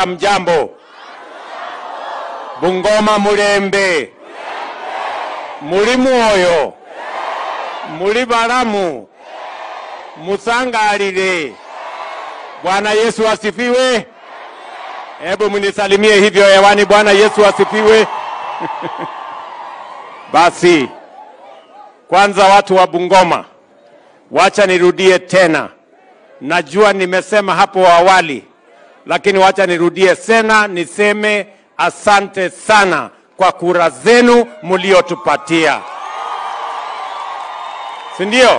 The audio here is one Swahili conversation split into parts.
Mjambo. Bungoma Murembe. Muri Mwoyo. Muri Baramu. Musangalile. Bwana Yesu asifiwe. Hebu mnisalimie hivyo hewani. Bwana Yesu asifiwe. Basi kwanza watu wa Bungoma, wacha nirudie tena. Najua nimesema hapo awali, lakini wacha nirudie tena niseme asante sana kwa kura zenu mliotupatia. Si ndio?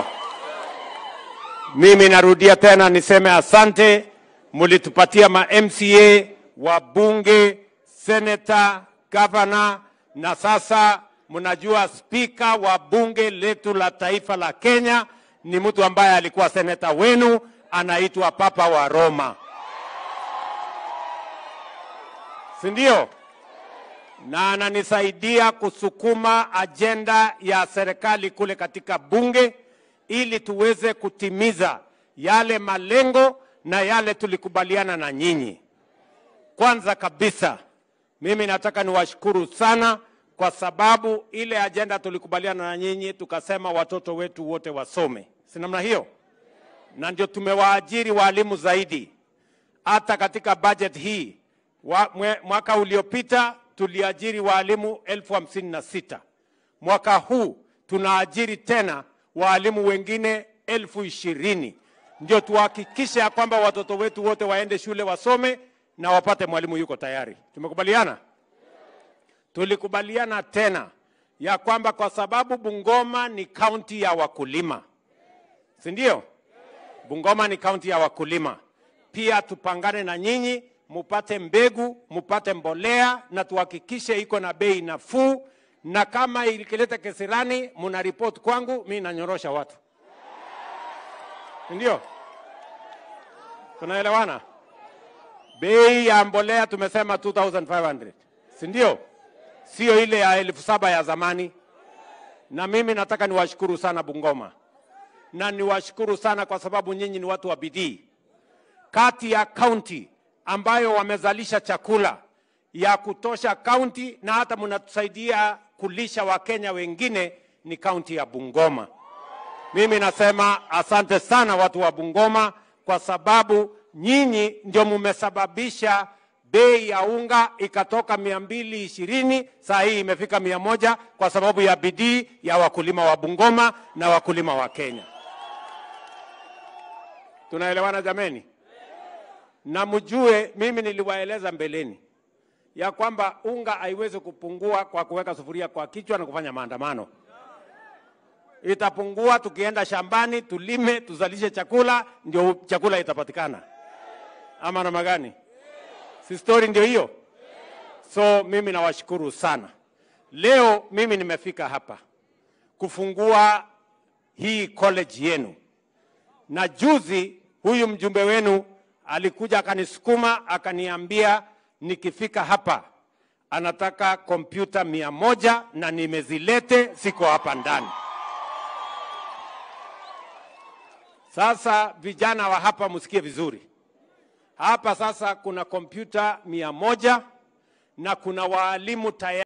Mimi narudia tena niseme asante, mlitupatia ma MCA, wabunge, senator, governor, na sasa mnajua speaker wa bunge letu la taifa la Kenya ni mtu ambaye alikuwa senator wenu, anaitwa Papa wa Roma. Si ndio? Na ananisaidia kusukuma agenda ya serikali kule katika bunge ili tuweze kutimiza yale malengo na yale tulikubaliana na nyinyi. Kwanza kabisa, mimi nataka niwashukuru sana kwa sababu ile agenda tulikubaliana na nyinyi, tukasema watoto wetu wote wasome. Si namna hiyo? Na ndio tumewaajiri walimu zaidi. Hata katika budget hii, mwaka uliopita tuliajiri walimu 56,000. Mwaka huu tunaajiri tena walimu wengine 20,000. Ndio tuhakikishe ya kwamba watoto wetu wote waende shule wasome na wapate mwalimu yuko tayari. Tumekubaliana? Tulikubaliana tena ya kwamba kwa sababu Bungoma ni county ya wakulima. Si ndio? Bungoma ni county ya wakulima. Pia tupangane na nyinyi, mupate mbegu, mupate mbolea, na tuhakikishe iko na bei nafuu, na kama ikileta kesirani muna report kwangu, mimi nanyorosha watu. Si ndio? Tunaelewana? Bei ya mbolea tumesema 2,500. Si ndio? Sio ile ya 7,000 ya zamani. Na mimi nataka niwashukuru sana Bungoma. Na niwashukuru sana kwa sababu nyinyi ni watu wa bidii. Kati ya county ambayo wamezalisha chakula ya kutosha county na hata mnatusaidia kulisha Wakenya wengine ni county ya Bungoma. Mimi nasema asante sana watu wa Bungoma kwa sababu nyinyi ndio mmesababisha bei ya unga ikatoka 220 saa hii imefika 100 kwa sababu ya bidii ya wakulima wa Bungoma na wakulima wa Kenya. Tunaelewana jameni? Na mjue mimi niliwaeleza mbeleni ya kwamba unga haiwezi kupungua kwa kuweka sufuria kwa kichwa na kufanya maandamano. Itapungua tukienda shambani, tulime, tuzalishe chakula, ndio chakula itapatikana. Ama namna gani? Si story ndio hiyo? So mimi nawashukuru sana. Leo mimi nimefika hapa kufungua hii college yenu. Na juzi huyu mjumbe wenu alikuja akanisukuma akaniambia nikifika hapa anataka kompyuta 100 na nimezilete, siko hapa ndani. Sasa vijana wa hapa msikie vizuri. Hapa sasa kuna kompyuta 100 na kuna walimu tayari.